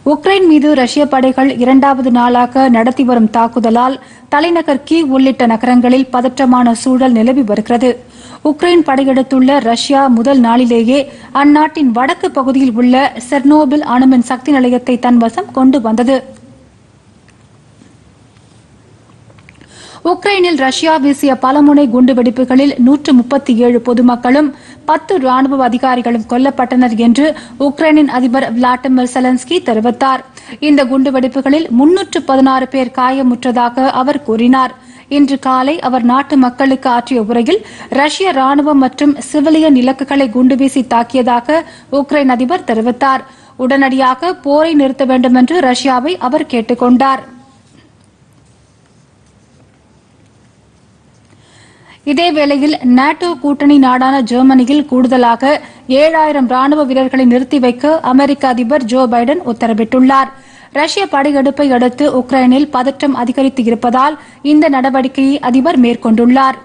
Ukraine மீது ரஷ்ய படைகள் இரண்டாவது நாளாக நடத்தி வரும் தாக்குதலால் தலைநகர் கீவ் உள்ளிட்ட நகரங்களில் பதற்றமான சூழல் நிலவி வருகிறது. உக்ரைன் படையெடுத்துள்ள ரஷ்யா முதல் நாளிலேயே அந்நாட்டின் வடக்கு பகுதியில் உள்ள செர்னோபில் அணுமின் சக்தி நிலையத்தை தன்வசம் கொண்டு வந்தது. உக்ரைனில் ரஷ்யா வீசிய பலமுனை குண்டுவெடிப்புகளில் 137 பொதுமக்களும் 10 ராணுவ அதிகாரிகளும் கொல்லப்பட்டனர் என்று உக்ரைனின் அதிபர் விளாடிமிர் செலன்ஸ்கி தெரிவித்தார். இந்த குண்டுவெடிப்புகளில் 316 பேர் காயமுற்றதாக அவர் கூறினார். இன்று காலை அவர் நாட்டு மக்களுக்கு ஆற்றிய உரையில் ரஷ்ய ராணுவம் மற்றும் சிவிலியன் இலக்குகளை குண்டுவீசி தாக்கியதாக உக்ரைன் அதிபர் தெரிவித்தார். உடனடியாக போரை நிறுத்த வேண்டும் என்று ரஷ்யாவை அவர் கேட்டுக் கொண்டார். இதேவேளையில் நாட்டோ கூட்டணி நாடான ஜெர்மனியில் கூடுதலாக 7000 ராணுவ வீரர்களை நிறுத்தி வைக்க அமெரிக்க அதிபர் ஜோ பைடன் உத்தரவிட்டுள்ளார். ரஷ்ய படையெடுப்பை அடுத்து உக்ரைனில் பதற்றம் அதிகரித்து இருப்பதால் இந்த நடவடிக்கையை அதிபர் மேற்கொண்டுள்ளார்.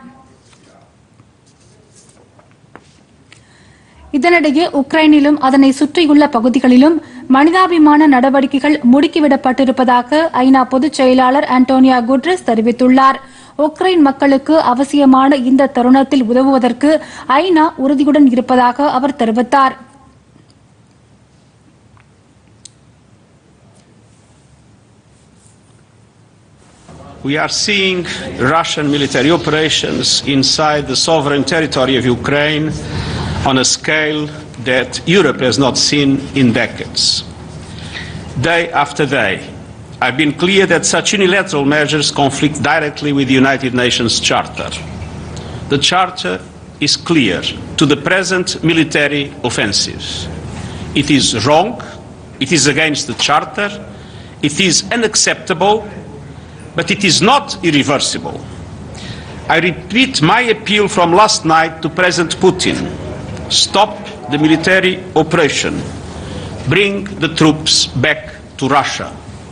இதனிடையே உக்ரைனிலும் அதனை சுற்றியுள்ள பகுதிகளிலும் மனிதாபிமான நடவடிக்கைகள் முடுக்கிவிடப்பட்டிருப்பதாக ஐநா பொதுச் செயலாளர் ஆண்டோனியோ குட்ரஸ் தெரிவித்துள்ளார். உக்ரைன் மக்களுக்கு அவசியமான இந்த தருணத்தில் உதவுவதற்கு ஐநா உறுதியுடன் இருப்பதாக அவர் தெரிவித்தார். We are seeing Russian military operations inside the sovereign territory of Ukraine on a scale that Europe has not seen in decades. Day after day, I've been clear that such unilateral measures conflict directly with the United Nations Charter. The Charter is clear to the present military offensive. It is wrong, it is against the Charter, it is unacceptable, but it is not irreversible. I repeat my appeal from last night to President Putin. Stop the military operation. Bring the troops back to Russia.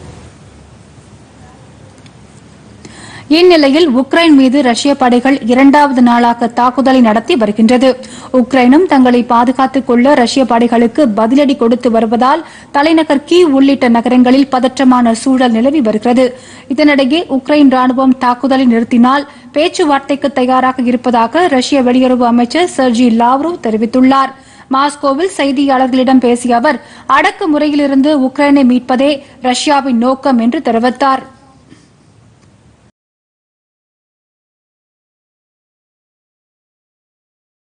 இந்நிலையில் Ukraine மீது ரஷ்ய படைகள் இரண்டாவது நாளாக தாக்குதலை நடத்தி வருகின்றது. உக்ரைனும் தங்களை பாதுகாத்துக் கொள்ள ரஷ்ய படைகளுக்கு பதிலடி கொடுத்து வருவதால் தலைநகர் கீவ் உள்ளிட்ட நகரங்களில் பதற்றமான சூழல் நிலவி வருகிறது. இதனிடையே உக்ரைன் ராணுவம் தாக்குதலை நிறுத்தினால் பேச்சுவார்த்தைக்கு தயாராக இருப்பதாக ரஷ்ய வெளியுறவு அமைச்சர் செர்ஜி லாவ்ரோவ் தெரிவித்துள்ளார். மாஸ்கோவில் செய்தியாளர்களிடம் பேசிய அவர் அடக்குமுறையிலிருந்து உக்ரைனை மீட்பதே ரஷ்யாவின் நோக்கம் என்று தெரிவித்தார்.